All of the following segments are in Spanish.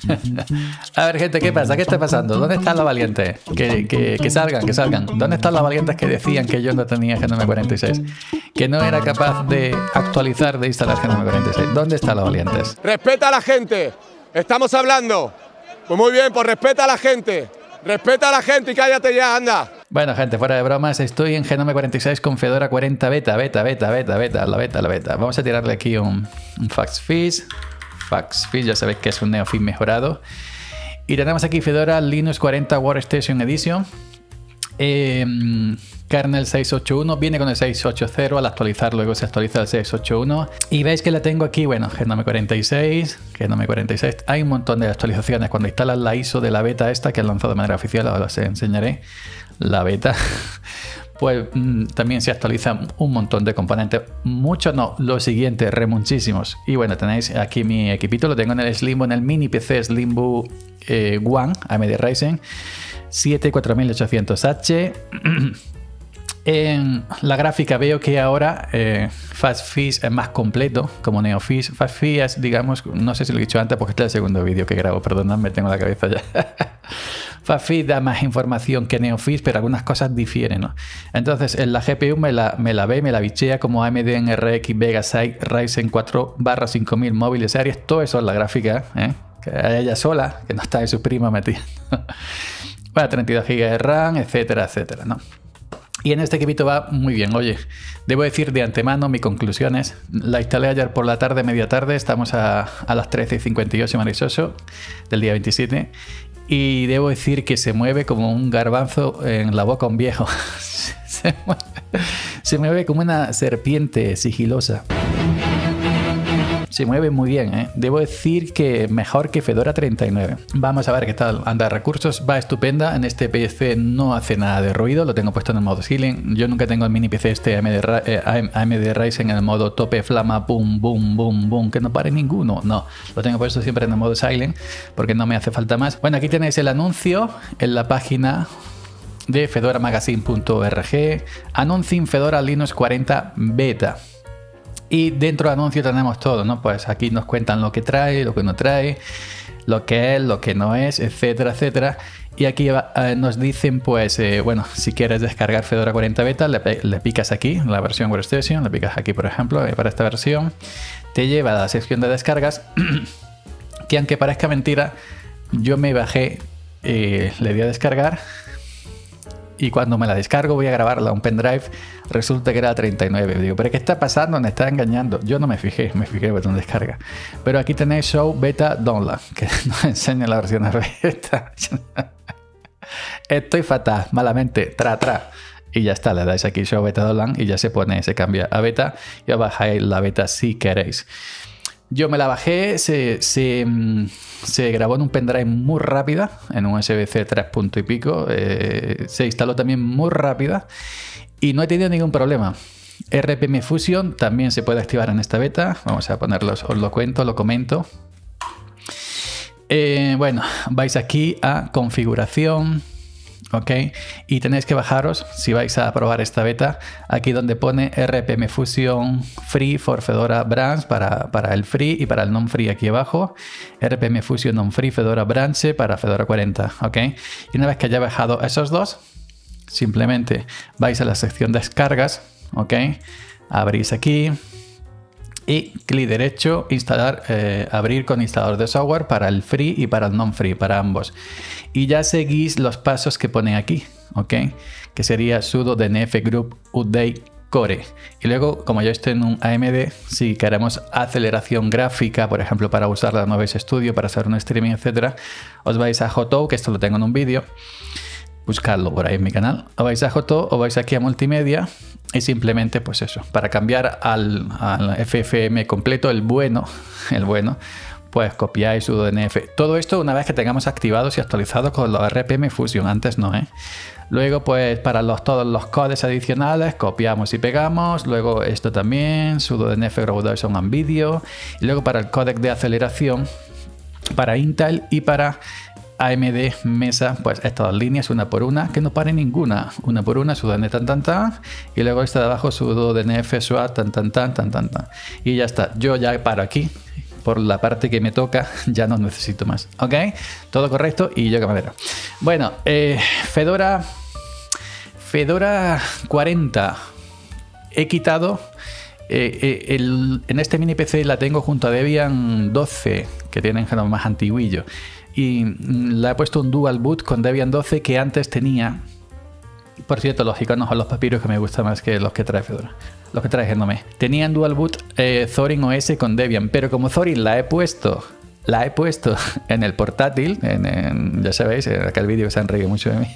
A ver, gente, ¿qué pasa? ¿Qué está pasando? ¿Dónde están los valientes? Que salgan, que salgan. ¿Dónde están los valientes que decían que yo no tenía Genome 46? Que no era capaz de actualizar, de instalar Genome 46. ¿Dónde están los valientes? Respeta a la gente. Estamos hablando. Pues muy bien, pues respeta a la gente. Respeta a la gente y cállate ya, anda. Bueno, gente, fuera de bromas, estoy en Genome 46 con Fedora 40 beta. La beta. Vamos a tirarle aquí un FaxFish. FaxFish, ya sabéis que es un NeoFish mejorado. Y tenemos aquí Fedora Linux 40 Workstation Edition. Kernel 681, viene con el 680, al actualizar luego se actualiza el 681. Y veis que la tengo aquí, bueno, Genome 46, hay un montón de actualizaciones. Cuando instalas la ISO de la beta esta que han lanzado de manera oficial, ahora os enseñaré la beta, pues también se actualizan un montón de componentes. Muchos no, lo siguiente, muchísimos. Y bueno, tenéis aquí mi equipito, lo tengo en el Slimbo, en el mini PC Slimbo One AMD Ryzen 7 4800H. En la gráfica veo que ahora FastFish es más completo como NeoFish. FastFish es, digamos, no sé si lo he dicho antes porque este es el segundo vídeo que grabo, perdonadme, tengo la cabeza ya. FastFish da más información que NeoFish, pero algunas cosas difieren, ¿no? Entonces, en la GPU me la bichea como AMD NRX Vega 6 Ryzen 4/5000 móviles series. Todo eso es la gráfica, que a ella sola, que no está de su prima metida. Bueno, 32 GB de RAM, etcétera, etcétera, ¿no? Y en este equipito va muy bien. Oye, debo decir de antemano mis conclusiones. La instalé ayer por la tarde, media tarde. Estamos a las 13:58 marisoso del día 27. Y debo decir que se mueve como un garbanzo en la boca un viejo. Se mueve como una serpiente sigilosa. Se mueve muy bien, ¿eh? Debo decir que mejor que Fedora 39. Vamos a ver qué tal anda de recursos. Va estupenda. En este PC no hace nada de ruido. Lo tengo puesto en el modo ceiling. Yo nunca tengo el mini PC este AMD Ryzen en el modo tope flama, boom, boom, boom, boom, que no pare ninguno. No, lo tengo puesto siempre en el modo silent porque no me hace falta más. Bueno, aquí tenéis el anuncio en la página de fedoramagazine.org. Announcing Fedora Linux 40 Beta. Y dentro del anuncio tenemos todo, ¿no? Pues aquí nos cuentan lo que trae, lo que no trae, lo que es, lo que no es, etcétera, etcétera. Y aquí nos dicen, pues, bueno, si quieres descargar Fedora 40 Beta, le picas aquí, la versión Workstation, le picas aquí, por ejemplo, para esta versión. Te lleva a la sección de descargas, que aunque parezca mentira, yo me bajé, le di a descargar. Y cuando me la descargo voy a grabarla a un pendrive, resulta que era 39. Digo, ¿pero qué está pasando? Me está engañando. Yo no me fijé el botón de descarga. Pero aquí tenéis Show Beta Download, que nos enseña la versión beta. Estoy fatal, malamente, y ya está, le dais aquí Show Beta Download y ya se cambia a beta y os bajáis la beta si queréis. Yo me la bajé, se grabó en un pendrive muy rápida, en un USB-C 3 punto y pico, se instaló también muy rápida y no he tenido ningún problema. RPM Fusion también se puede activar en esta beta, vamos a ponerlos, os lo cuento, lo comento. Bueno, vais aquí a configuración. ¿Ok? Y tenéis que bajaros, si vais a probar esta beta, aquí donde pone RPM Fusion Free for Fedora Branch para el Free y para el Non-Free aquí abajo. RPM Fusion Non-Free Fedora Branch para Fedora 40. ¿Ok? Y una vez que haya bajado esos dos, simplemente vais a la sección de descargas. ¿Ok? Abrís aquí. Y clic derecho, instalar, abrir con instalador de software para el free y para el non-free, para ambos. Y ya seguís los pasos que pone aquí, ¿ok? Que sería sudo dnf group update core. Y luego, como yo estoy en un AMD, si queremos aceleración gráfica, por ejemplo, para usar la Noves Studio, para hacer un streaming, etcétera, os vais a Hoto, que esto lo tengo en un vídeo. Buscadlo por ahí en mi canal. O vais a Hoto o vais aquí a multimedia y simplemente pues eso, para cambiar al FFM completo, el bueno, pues copiáis sudo dnf. Todo esto una vez que tengamos activados y actualizados con los RPM Fusion, antes no, ¿eh? Luego pues para todos los codes adicionales copiamos y pegamos, luego esto también, sudo dnf graduation and video, y luego para el códec de aceleración para Intel y para AMD Mesa, pues estas dos líneas una por una, que no pare ninguna, una por una, sudo dnf tan, y luego esta de abajo sudo dnf swat tan, y ya está. Yo ya paro aquí por la parte que me toca ya no necesito más. ¿Ok? Todo correcto y yo que madera. Bueno, Fedora 40 he quitado. En este mini PC la tengo junto a Debian 12, que tienen género más antiguillo. Y le he puesto un dual boot con Debian 12 que antes tenía. Por cierto, los iconos o los papiros que me gustan más que los que trae Fedora. Los que trae Gnome. Tenían dual boot Zorin OS con Debian, pero como Zorin la he puesto en el portátil, ya sabéis, en aquel vídeo que se han reído mucho de mí.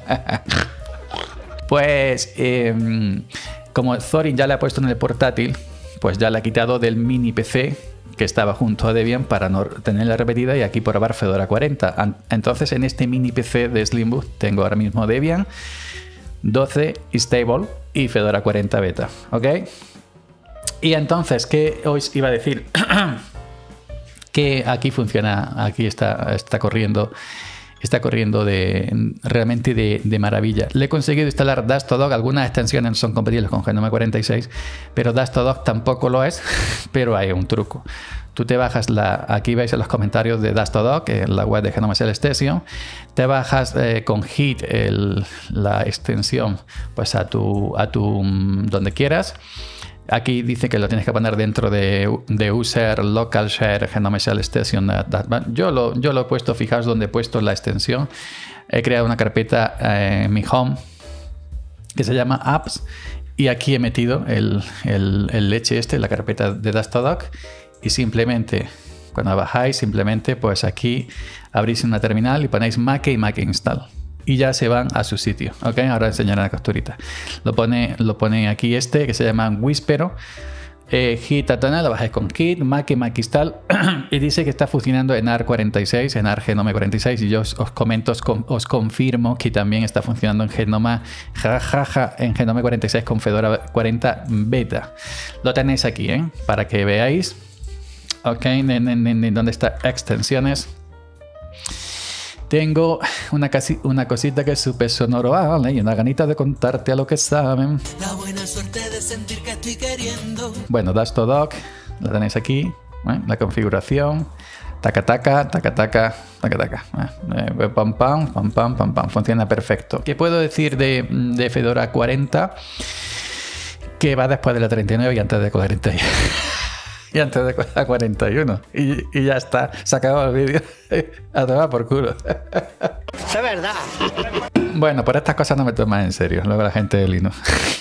Pues como Zorin ya la he puesto en el portátil, pues ya la he quitado del mini PC que estaba junto a Debian para no tenerla repetida y aquí probar Fedora 40. Entonces en este mini PC de Slimbook tengo ahora mismo Debian 12 Stable y Fedora 40 Beta, ¿ok? Y entonces, ¿qué os iba a decir? Que aquí funciona, aquí está corriendo realmente de maravilla. Le he conseguido instalar Dastodog. Algunas extensiones son compatibles con Gnome 46, pero Dastodog tampoco lo es, pero hay un truco. Tú te bajas aquí veis en los comentarios de Dastodog, en la web de Gnome Shell Station, te bajas con Git la extensión pues a tu donde quieras. Aquí dice que lo tienes que poner dentro de user local share Gnome Shell Station. Yo lo he puesto, fijaos donde he puesto la extensión. He creado una carpeta en mi home que se llama apps y aquí he metido el leche la carpeta de Dastodog, y simplemente cuando bajáis, simplemente pues aquí abrís una terminal y ponéis make y make install. Y ya se van a su sitio, ¿ok? Ahora enseñaré la capturita. Lo pone aquí que se llama Whispero. Git Atona, lo bajáis con Git, make install. Y dice que está funcionando en AR46, en Gnome 46. Y yo os comento, os confirmo que también está funcionando en Gnome 46 con Fedora 40 Beta. Lo tenéis aquí, para que veáis. Ok, ¿dónde está extensiones? Tengo una cosita que es súper sonoro, ¿vale? Y una ganita de contarte a lo que saben. La buena suerte de sentir que estoy queriendo. Bueno, Dastodog, la tenéis aquí, la configuración. Taca, taca, taca, taca, taca, taca. Pam, pam, pam, pam, pam, pam. Funciona perfecto. ¿Qué puedo decir de Fedora 40? Que va después de la 39 y antes de 41. Y antes de la 41. Y ya está. Se acabó el vídeo. A tomar por culo. Es verdad. Bueno, por estas cosas no me tomas en serio. Luego la gente de Linux.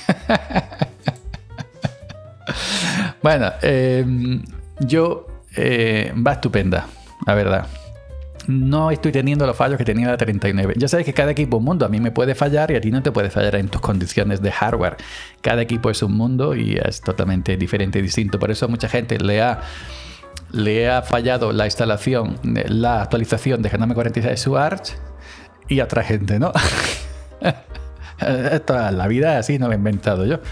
Bueno, va estupenda, la verdad. No estoy teniendo los fallos que tenía la 39. Ya sabes que cada equipo es un mundo. A mí me puede fallar y a ti no te puede fallar en tus condiciones de hardware. Cada equipo es un mundo y es totalmente diferente y distinto. Por eso a mucha gente le ha fallado la instalación, la actualización de Gnome 46 su Arch, y a otra gente no. Esto, la vida así no lo he inventado yo.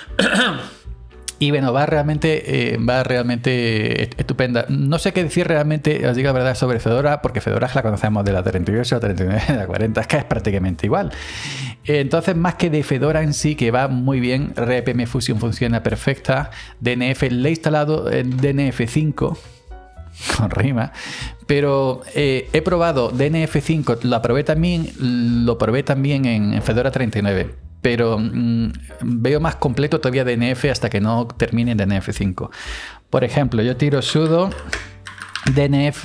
Y bueno, va realmente estupenda. No sé qué decir realmente, os digo la verdad, sobre Fedora, porque Fedora la conocemos de la 38, la 39, la 40, es que es prácticamente igual. Entonces, más que de Fedora en sí, que va muy bien, RPM Fusion funciona perfecta, DNF, le he instalado el DNF5, con rima, pero he probado DNF5, lo probé también en Fedora 39. Pero veo más completo todavía DNF hasta que no termine en DNF5. Por ejemplo, yo tiro sudo DNF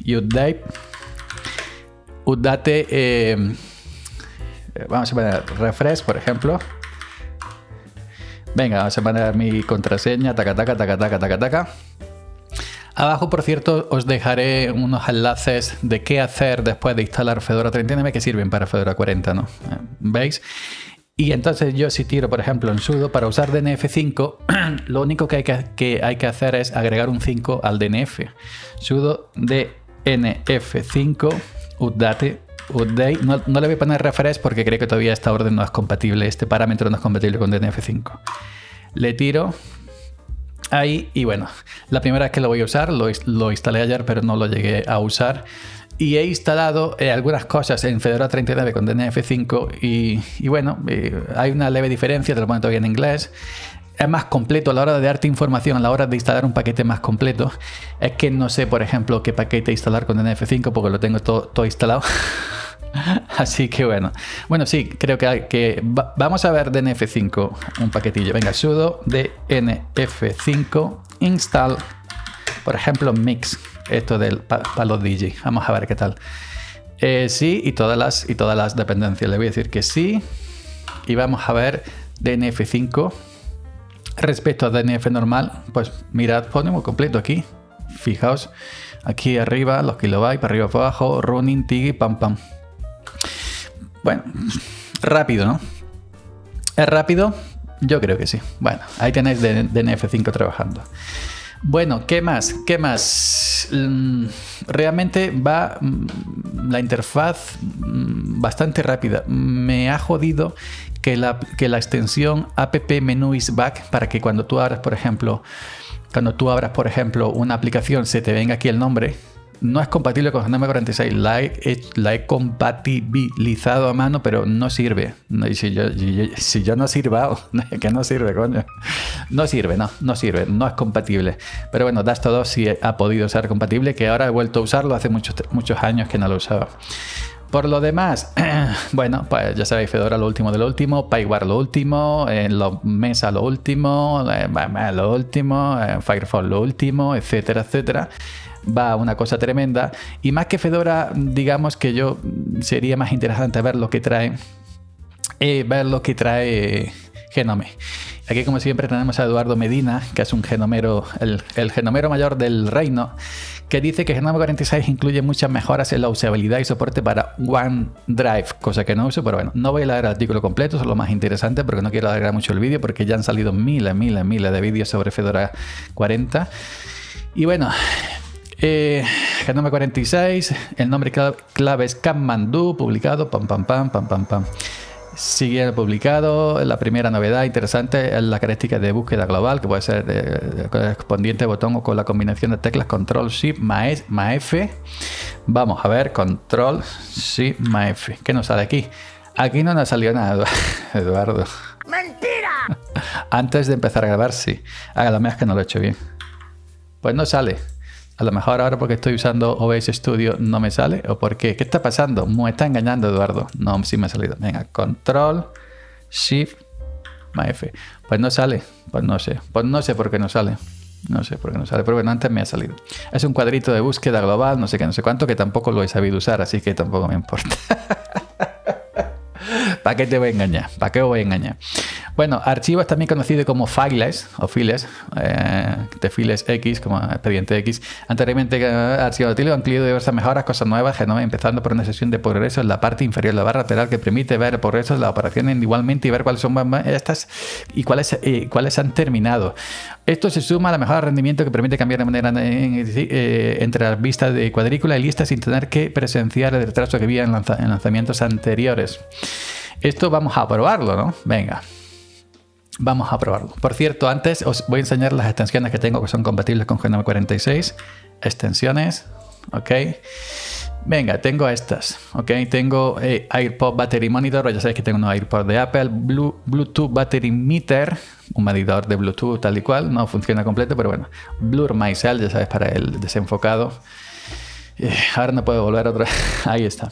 update, vamos a poner refresh, por ejemplo. Venga, vamos a poner mi contraseña, taca, taca, taca, taca, taca, taca. Abajo, por cierto, os dejaré unos enlaces de qué hacer después de instalar Fedora 39 que sirven para Fedora 40, ¿no? ¿Veis? Y entonces yo si tiro, por ejemplo, en sudo, para usar DNF5, lo único que hay que hacer es agregar un 5 al DNF. Sudo DNF5 update. No le voy a poner refresh porque creo que todavía esta orden no es compatible, este parámetro no es compatible con DNF5. Le tiro ahí y bueno, la primera vez que lo voy a usar, lo instalé ayer pero no lo llegué a usar. Y he instalado algunas cosas en Fedora 39 con DNF5 y bueno, hay una leve diferencia, te lo pongo todavía en inglés. es más completo a la hora de darte información, a la hora de instalar un paquete más completo. Es que no sé, por ejemplo, qué paquete instalar con NF5 porque lo tengo todo instalado. Así que bueno, sí, creo que vamos a ver DNF5 un paquetillo. Venga, sudo DNF5 install, por ejemplo, mix, esto para los DJ. Vamos a ver qué tal. Sí, y todas las dependencias. Le voy a decir que sí. Y vamos a ver DNF5. Respecto a DNF normal, pues mirad, ponemos completo aquí. Fijaos, aquí arriba, los kilobytes, para arriba, para abajo, running, tigi, pam, pam. Bueno, rápido, ¿no? ¿Es rápido? Yo creo que sí. Bueno, ahí tenéis DNF5 trabajando. Bueno, ¿qué más? Realmente va la interfaz bastante rápida. Me ha jodido que la extensión app menu is back, para que cuando tú abras, por ejemplo, una aplicación, se te venga aquí el nombre. No es compatible con Genome 46. La he compatibilizado a mano, pero no sirve. Y si yo no sirva, que no sirve, coño. No sirve, no sirve, no es compatible. Pero bueno, Dust2Dock sí ha podido ser compatible, que ahora he vuelto a usarlo. Hace muchos años que no lo usaba. Por lo demás, bueno, pues ya sabéis, Fedora lo último de lo último, PyWare lo último, Mesa lo último, Firefox lo último, etcétera, etcétera. Va una cosa tremenda. Y más que Fedora, digamos que yo sería más interesante ver lo que trae Genome. Aquí, como siempre, tenemos a Eduardo Medina, que es un genomero, el genomero mayor del reino, que dice que Genome 46 incluye muchas mejoras en la usabilidad y soporte para OneDrive, cosa que no uso, pero bueno, no voy a leer el artículo completo, eso es lo más interesante, porque no quiero alargar mucho el vídeo, porque ya han salido miles de vídeos sobre Fedora 40. Y bueno, Genome 46, el nombre clave es Kathmandu, publicado, pam. Sigue publicado. La primera novedad interesante es la característica de búsqueda global, que puede ser con el correspondiente botón o con la combinación de teclas Control Shift más F. Vamos a ver, Control Shift más F. ¿Qué nos sale aquí? Aquí no nos salió nada, Eduardo. ¡Mentira! Antes de empezar a grabar, sí. A lo mejor es que no lo he hecho bien. Pues no sale. A lo mejor ahora porque estoy usando OBS Studio no me sale. ¿O por qué? ¿Qué está pasando? Me está engañando, Eduardo. No, sí me ha salido. Venga, Control, Shift, más F. Pues no sale. Pues no sé por qué no sale. No sé por qué no sale. Pero bueno, antes me ha salido. Es un cuadrito de búsqueda global, no sé qué, no sé cuánto, que tampoco lo he sabido usar, así que tampoco me importa. ¿Para qué te voy a engañar? ¿Para qué os voy a engañar? Bueno, archivo es también conocido como files o files, de files X, como expediente X. Anteriormente, archivo de utilidad ha incluido diversas mejoras, cosas nuevas, Genome, empezando por una sesión de progreso en la parte inferior de la barra lateral que permite ver el progreso de las operaciones individualmente y ver cuáles son estas y cuáles han terminado. Esto se suma a la mejora de rendimiento que permite cambiar de manera entre las vistas de cuadrícula y listas sin tener que presenciar el retraso que había en lanzamientos anteriores. Esto vamos a probarlo, ¿no? Venga. Vamos a probarlo. Por cierto, antes os voy a enseñar las extensiones que tengo que son compatibles con Genome 46. Extensiones, ok. Venga, tengo estas, ok. Tengo AirPod Battery Monitor, ya sabéis que tengo unos AirPods de Apple. Bluetooth Battery Meter, un medidor de Bluetooth tal y cual. No funciona completo, pero bueno. Blur Myself, ya sabéis, para el desenfocado. Ahora no puedo volver otra vez. Ahí está.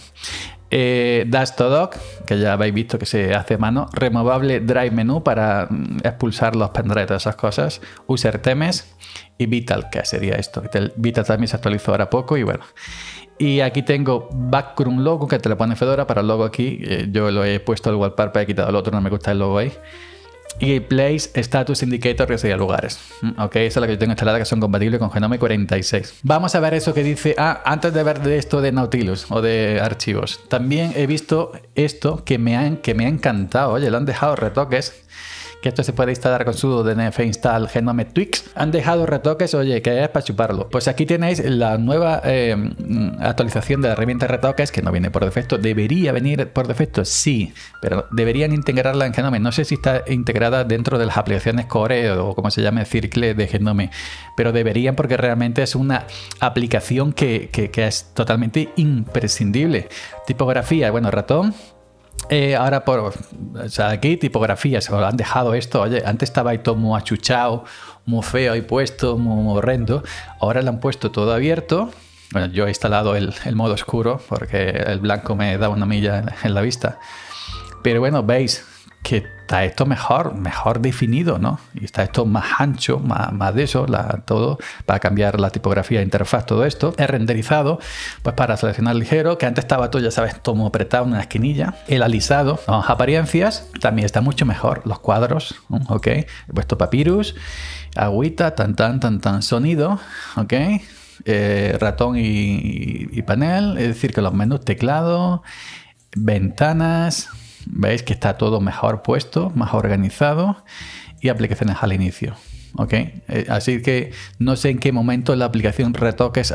Dust2Dock, que ya habéis visto que se hace a mano. Removable Drive Menu para expulsar los pendrives, todas esas cosas. User Themes y Vital, que sería esto. Vital también se actualizó ahora poco y bueno. Y aquí tengo Background Logo, que te lo pone Fedora para el logo aquí. Yo lo he puesto el wallpaper, he quitado el otro, no me gusta el logo ahí. Y Place Status Indicator, que sería lugares. Ok, esa es la que yo tengo instalada, que son compatibles con Genome 46. Vamos a ver eso que dice. Antes de ver de esto de Nautilus o de archivos, también he visto esto que me ha encantado. Oye, le han dejado retoques. Que esto se puede instalar con sudo dnf install genome tweaks. Han dejado retoques, oye, que es para chuparlo. Pues aquí tenéis la nueva actualización de la herramienta de retoques, que no viene por defecto. ¿Debería venir por defecto? Sí, pero deberían integrarla en Genome. No sé si está integrada dentro de las aplicaciones Core o como se llame, Circle de Genome, pero deberían, porque realmente es una aplicación que es totalmente imprescindible. Tipografía, bueno, ratón. Ahora, o sea, aquí tipografía, se lo han dejado esto. Oye, antes estaba ahí todo muy achuchado, muy feo ahí puesto, muy horrendo. Ahora le han puesto todo abierto. Bueno, yo he instalado el modo oscuro porque el blanco me da una milla en la vista. Pero bueno, veis que está esto mejor definido, ¿no? Y está esto más ancho, más de eso, todo, para cambiar la tipografía de interfaz, todo esto. He renderizado, pues para seleccionar ligero, que antes estaba todo, ya sabes, todo apretado en una esquinilla. El alisado, las apariencias, también está mucho mejor. Los cuadros, ok. He puesto papyrus, agüita, tan, sonido, ok. Ratón y panel, es decir, que los menús, teclado, ventanas, veis que está todo mejor puesto, más organizado, y aplicaciones al inicio, ¿ok? Así que no sé en qué momento la aplicación Retoques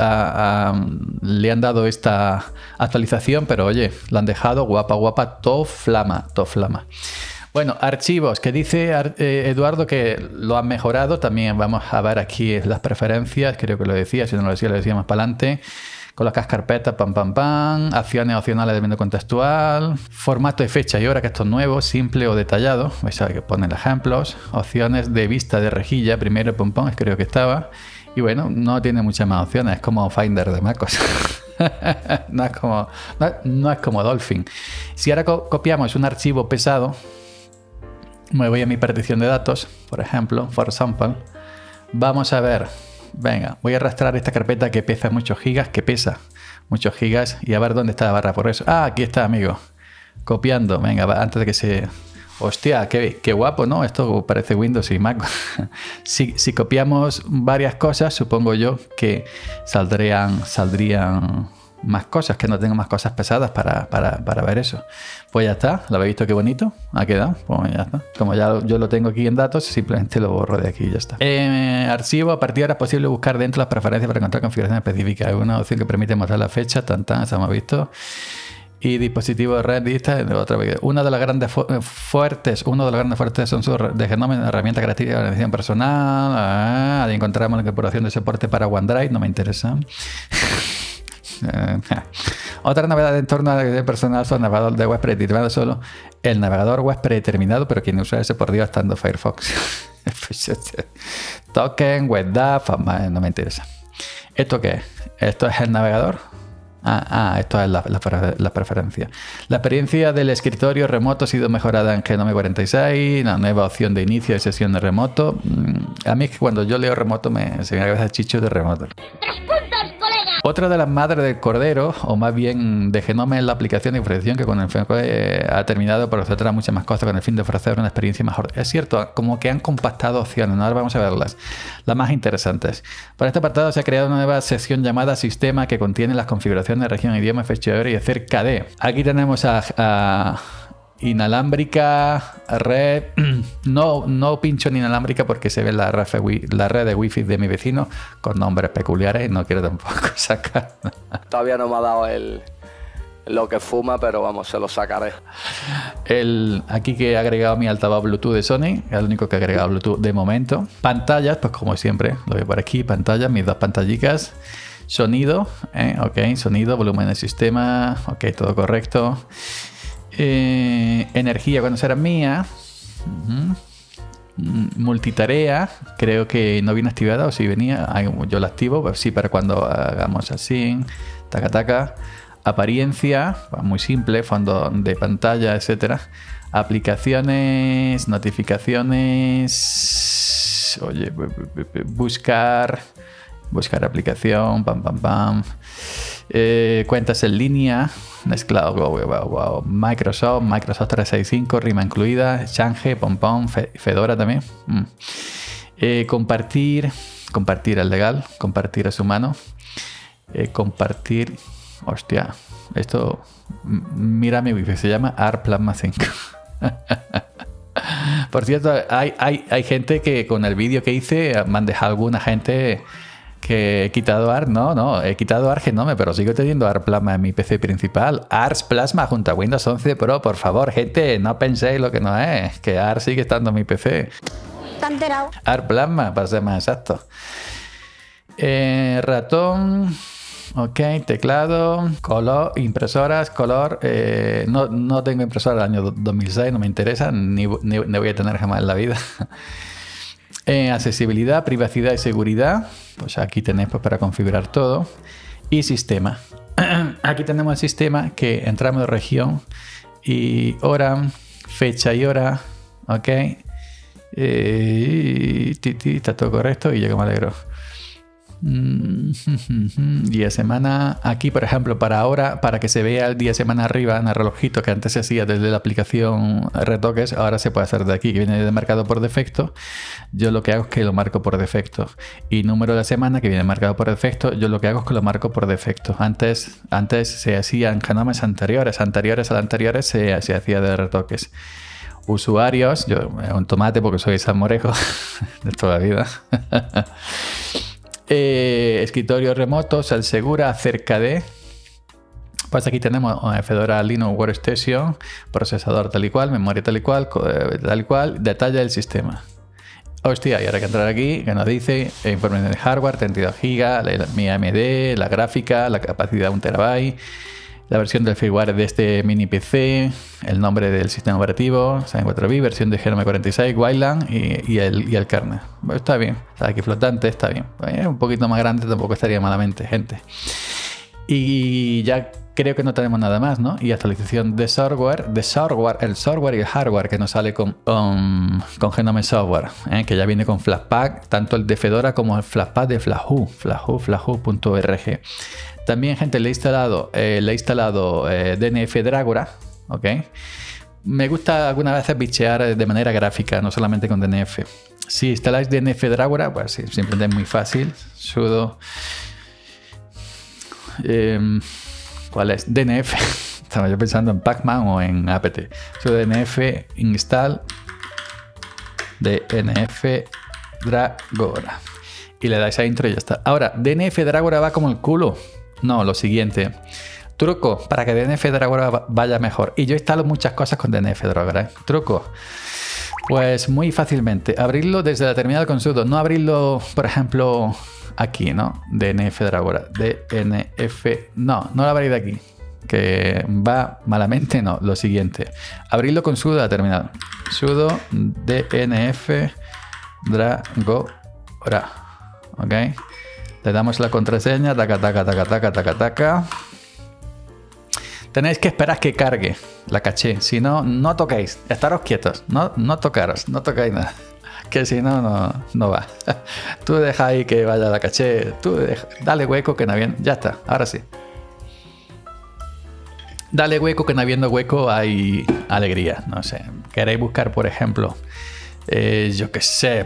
le han dado esta actualización, pero oye, la han dejado guapa, todo flama. Bueno, archivos, que dice Eduardo que lo han mejorado. También vamos a ver aquí las preferencias, creo que lo decía, si no lo decía más para adelante. Colocas carpetas, pam, acciones opcionales de menú contextual, formato de fecha y hora, que esto es nuevo, simple o detallado, vais a ver que ponen ejemplos, opciones de vista de rejilla, primero creo que estaba, y bueno, no tiene muchas más opciones, es como Finder de MacOS. no es como Dolphin. Si ahora copiamos un archivo pesado, me voy a mi partición de datos, por ejemplo, for example, vamos a ver. Venga, voy a arrastrar esta carpeta que pesa muchos gigas, y a ver dónde está la barra por eso. Ah, aquí está, amigo. Copiando, venga, antes de que se... Hostia, qué guapo, ¿no? Esto parece Windows y Mac. si copiamos varias cosas, supongo yo que saldrían más cosas, que no tengo más cosas pesadas para ver eso. Pues ya está, ¿lo habéis visto qué bonito? Ha quedado, pues ya está. Como ya yo lo tengo aquí en datos, simplemente lo borro de aquí y ya está. Archivo, a partir de ahora es posible buscar dentro las preferencias para encontrar configuraciones específicas. Hay una opción que permite mostrar la fecha, se hemos visto. Y dispositivo de red lista, otra vez. Uno de los grandes fuertes son sus de Genome, herramienta característica de organización personal. Ahí encontramos la incorporación de soporte para OneDrive, no me interesa. Otra novedad de entorno a la dirección personal son el navegador de web predeterminado solo. El navegador web predeterminado, pero quien usa ese por Dios estando Firefox. Token, WebDAV, no me interesa. ¿Esto qué es? ¿Esto es el navegador? Esto es la preferencia. La experiencia del escritorio remoto ha sido mejorada en Genome 46, la nueva opción de inicio de sesión de remoto. A mí es que cuando yo leo remoto se me cabeza chicho de remoto. Otra de las madres del cordero, o más bien de Genome, es la aplicación de información que con el ha terminado por ofrecer muchas más cosas con el fin de ofrecer una experiencia mejor. Es cierto, como que han compactado opciones, ¿no? Ahora vamos a verlas, las más interesantes. Para este apartado se ha creado una nueva sección llamada Sistema que contiene las configuraciones de región, idioma, fecha de hora y hacer KD. Aquí tenemos a inalámbrica, red, no pincho en inalámbrica porque se ve la red de wifi de mi vecino con nombres peculiares y no quiero tampoco sacar. Todavía no me ha dado lo que fuma, pero vamos, se lo sacaré. Aquí que he agregado mi altavoz Bluetooth de Sony, es el único que he agregado Bluetooth de momento. Pantallas, pues como siempre, lo veo por aquí, pantallas, mis dos pantallicas. Sonido, ok, sonido, volumen del sistema, ok, todo correcto. Energía cuando será mía. Multitarea, creo que no viene activada, o si venía, yo la activo, pues sí, para cuando hagamos así, taca. Apariencia, muy simple, fondo de pantalla, etcétera. Aplicaciones, notificaciones, oye, buscar aplicación, pam. Cuentas en línea, Nextcloud, wow. Microsoft 365, rima incluida, Change, Pompón, Fedora también. Compartir es legal, compartir es humano. Compartir, hostia, esto, mira mi wifi, se llama AR Plasma 5. Por cierto, hay gente que con el vídeo que hice, me han dejado alguna gente que he quitado AR, no, he quitado AR Genome, pero sigo teniendo AR Plasma en mi PC principal. ARS Plasma junto a Windows 11 Pro, por favor, gente, no penséis lo que no es, que AR sigue estando en mi PC. ¿Te AR Plasma, para ser más exacto. Ratón, Ok, teclado, color, impresoras, color. No tengo impresora del año 2006, no me interesa, ni voy a tener jamás en la vida. Accesibilidad, privacidad y seguridad. Pues aquí tenéis pues, para configurar todo. Y sistema. Aquí tenemos el sistema que entramos de región y hora, fecha y hora. Ok. Está todo correcto y yo que me alegro. Día semana. Aquí, por ejemplo, para ahora, para que se vea el día semana arriba en el relojito que antes se hacía desde la aplicación Retoques, ahora se puede hacer de aquí, que viene marcado por defecto. Yo lo que hago es que lo marco por defecto. Y número de la semana, que viene marcado por defecto, yo lo que hago es que lo marco por defecto. Antes se hacían genomes anteriores al anteriores se hacía de Retoques. Usuarios, yo un tomate porque soy salmorejo de toda la vida. Escritorio remoto, Salsegura, acerca de. Pues aquí tenemos Fedora Linux Workstation, procesador tal y cual, memoria tal y cual, detalle del sistema. Hostia, y ahora hay que entrar aquí, que nos dice información de hardware, 32 GB, mi AMD, la gráfica, la capacidad 1 TB, la versión del firmware de este mini PC, el nombre del sistema operativo, 4bit, versión de GNOME 46, Wayland y el kernel. Bueno, está bien, está aquí flotante, está bien. Un poquito más grande tampoco estaría malamente, gente. Y ya creo que no tenemos nada más, ¿no? Y actualización de software, el software y el hardware que nos sale con Genome Software, que ya viene con Flatpak, tanto el de Fedora como el Flatpak de Flahu, flahu.org. También, gente, le he instalado DNF Dragora, ¿ok? Me gusta algunas veces bichear de manera gráfica, no solamente con DNF. Si instaláis DNF Dragora, pues sí, simplemente es muy fácil. Sudo... ¿cuál es? DNF. Estaba yo pensando en Pacman o en apt. Sudo DNF install DNF Dragora. Y le dais a intro y ya está. Ahora, DNF Dragora va como el culo. No, lo siguiente. Truco para que DNF Dragora vaya mejor. Y yo instalo muchas cosas con DNF Dragora. Truco. Pues muy fácilmente. Abrirlo desde la terminal con sudo. No abrirlo, por ejemplo, aquí, ¿no? DNF Dragora. DNF... No lo abréis de aquí. Que va malamente. No, lo siguiente. Abrirlo con sudo a la terminal. Sudo DNF Dragora. ¿Ok? Le damos la contraseña, taca. Tenéis que esperar que cargue la caché. Si no, no toquéis. Estaros quietos. No tocaros. No tocáis nada. Que si no, no va. Tú deja ahí que vaya la caché. Dale hueco que no habiendo... Ya está. Ahora sí. Dale hueco que no habiendo hueco hay alegría. No sé. Queréis buscar, por ejemplo... yo qué sé...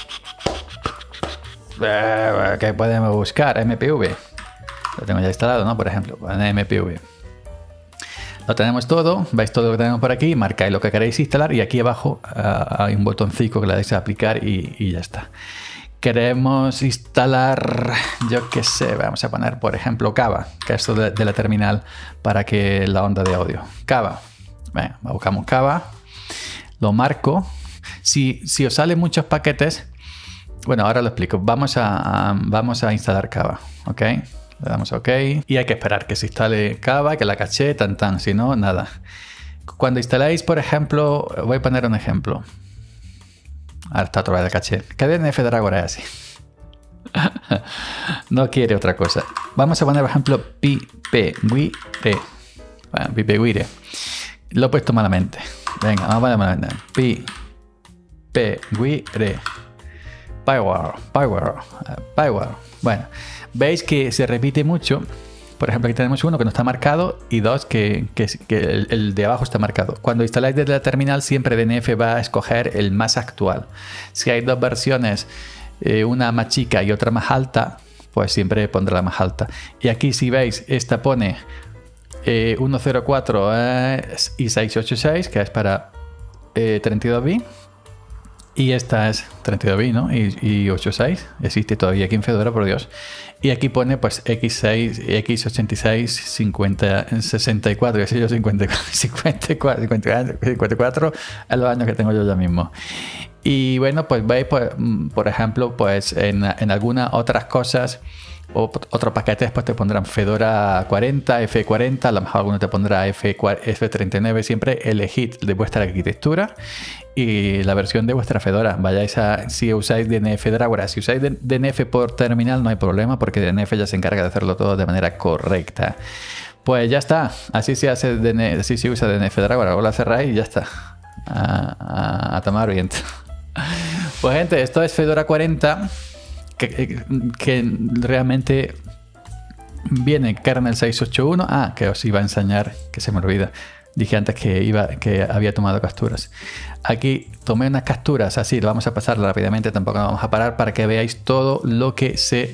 ¿Qué podemos buscar? MPV. Lo tengo ya instalado, ¿no? Por ejemplo, MPV. Lo tenemos todo. Veis todo lo que tenemos por aquí. Marcáis lo que queréis instalar. Y aquí abajo hay un botoncito que le dais a aplicar y ya está. Queremos instalar, yo qué sé, vamos a poner, por ejemplo, Kava, que es esto de la terminal para que la onda de audio. Kava. Venga, buscamos Kava. Lo marco. Si os salen muchos paquetes... Bueno, ahora lo explico. Vamos a instalar Kava, ¿ok? Le damos OK y hay que esperar que se instale Kava, que la caché, tan, si no, nada. Cuando instaláis, por ejemplo, voy a poner un ejemplo. Ahora está otra vez la caché. ¿Qué DNF Dragora es así? No quiere otra cosa. Vamos a poner, por ejemplo, Pipeguire. Bueno, Pipeguire. Lo he puesto malamente. Venga, vamos a poner malamente. Pipeguire. Power. Bueno, veis que se repite mucho. Por ejemplo, aquí tenemos uno que no está marcado y dos que el de abajo está marcado. Cuando instaláis desde la terminal, siempre DNF va a escoger el más actual. Si hay dos versiones, una más chica y otra más alta, pues siempre pondrá la más alta. Y aquí, si veis, esta pone 104 y 686, que es para 32 bits. Y esta es 32 bits, ¿no? Y 86. Existe todavía aquí en Fedora, por Dios. Y aquí pone pues X6, X86, 50, 64, 54 es los años que tengo yo ya mismo. Y bueno, pues veis, pues, por ejemplo, pues en algunas otras cosas otros paquetes pues te pondrán Fedora 40, F40, a lo mejor alguno te pondrá F39. Siempre elegid de vuestra arquitectura y la versión de vuestra Fedora. Vayáis a, si usáis DNF Dragora, si usáis DNF por terminal no hay problema, porque DNF ya se encarga de hacerlo todo de manera correcta. Pues ya está, así se hace DNF, así se usa DNF Dragora. O la cerráis y ya está. A tomar viento. Pues gente, esto es Fedora 40. Que realmente viene kernel 681. Que os iba a enseñar, que se me olvida. Dije antes que había tomado capturas. Aquí tomé unas capturas así, lo vamos a pasar rápidamente, tampoco vamos a parar, para que veáis todo lo que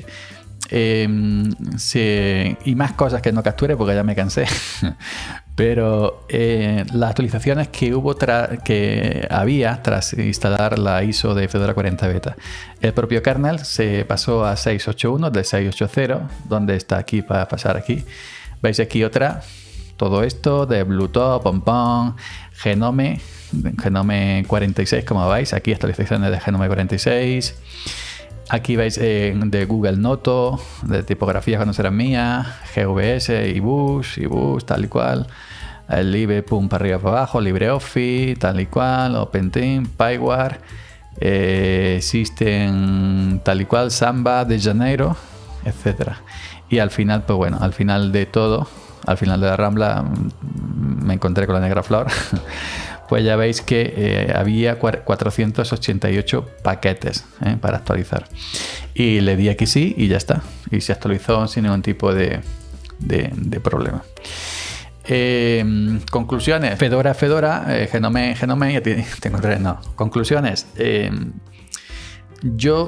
y más cosas que no capture porque ya me cansé. Pero las actualizaciones que había tras instalar la ISO de Fedora 40 Beta. El propio kernel se pasó a 681 de 680, donde está aquí para pasar aquí. Veis aquí otra, todo esto de Bluetooth, Pompón, Genome 46, como veis, aquí actualizaciones de Genome 46. Aquí veis de Google Noto, de tipografía que no será mía, GVS, iBooks, tal y cual. El Libre, pum, para arriba, para abajo, LibreOffice, tal y cual, OpenTeam, PyWare, System, tal y cual, Samba de Janeiro, etcétera. Y al final, pues bueno, al final de todo, al final de la Rambla, me encontré con la Negra Flor. Pues ya veis que había 488 paquetes para actualizar. Y le di aquí sí y ya está. Y se actualizó sin ningún tipo de problema. Conclusiones. Fedora, Genome, ya tengo tres, no. Conclusiones. Yo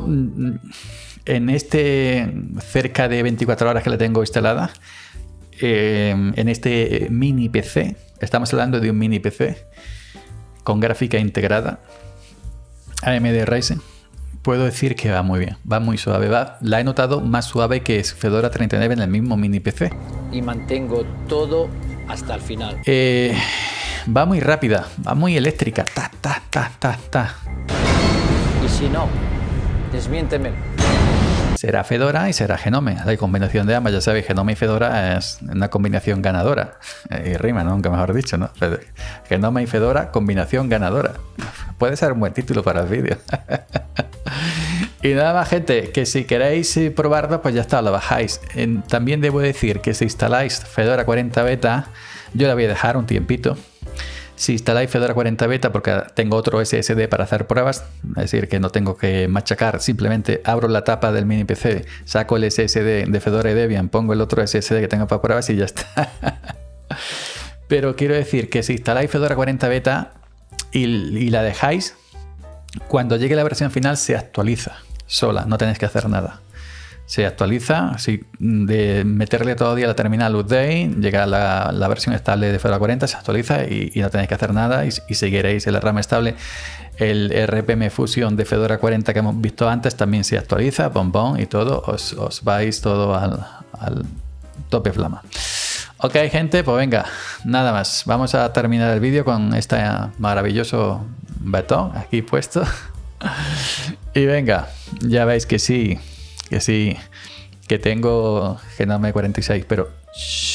en cerca de 24 horas que la tengo instalada, en este mini PC, estamos hablando de un mini PC con gráfica integrada AMD Ryzen, puedo decir que va muy bien, va muy suave, la he notado más suave que Fedora 39 en el mismo mini PC. Y mantengo todo hasta el final. Va muy rápida, va muy eléctrica, ta. Y si no, desmiénteme. Será Fedora y será Genome. La combinación de ambas, ya sabéis, Genome y Fedora es una combinación ganadora. Y rima, ¿no? Nunca mejor dicho, ¿no? Genome y Fedora, combinación ganadora. Puede ser un buen título para el vídeo. Y nada más, gente, que si queréis probarlo, pues ya está, lo bajáis. También debo decir que si instaláis Fedora 40 Beta, yo la voy a dejar un tiempito. Si instaláis Fedora 40 Beta, porque tengo otro SSD para hacer pruebas, es decir, que no tengo que machacar, simplemente abro la tapa del mini PC, saco el SSD de Fedora y Debian, pongo el otro SSD que tengo para pruebas y ya está. Pero quiero decir que si instaláis Fedora 40 Beta y la dejáis, cuando llegue la versión final se actualiza sola, no tenéis que hacer nada. Se actualiza, así de meterle todavía a la terminal update, llega la versión estable de Fedora 40, se actualiza y no tenéis que hacer nada y seguiréis el RAM estable. El RPM Fusion de Fedora 40 que hemos visto antes también se actualiza, y todo, os vais todo al tope flama. Ok, gente, pues venga, nada más. Vamos a terminar el vídeo con este maravilloso betón aquí puesto. Y venga, ya veis que sí, que tengo Genome 46, pero